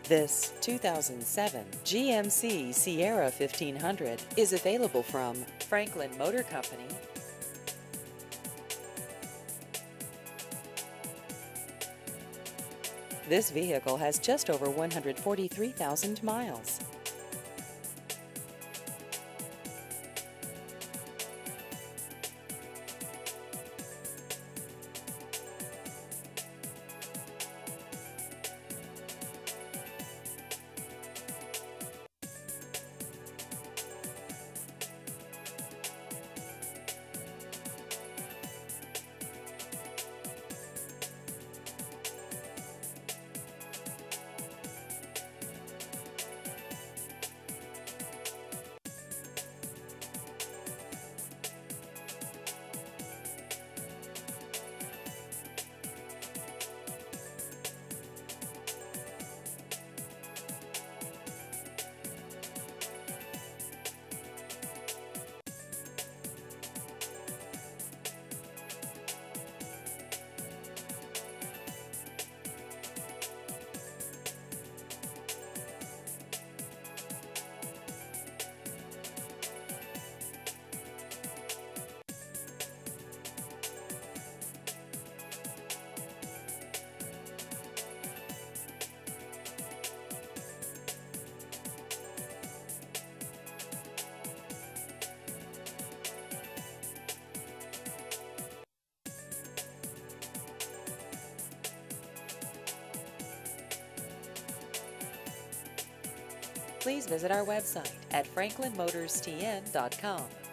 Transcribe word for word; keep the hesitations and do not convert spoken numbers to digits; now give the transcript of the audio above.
This two thousand seven G M C Sierra fifteen hundred is available from Franklin Motor Company. This vehicle has just over one hundred forty-three thousand miles. Please visit our website at franklin motors t n dot com.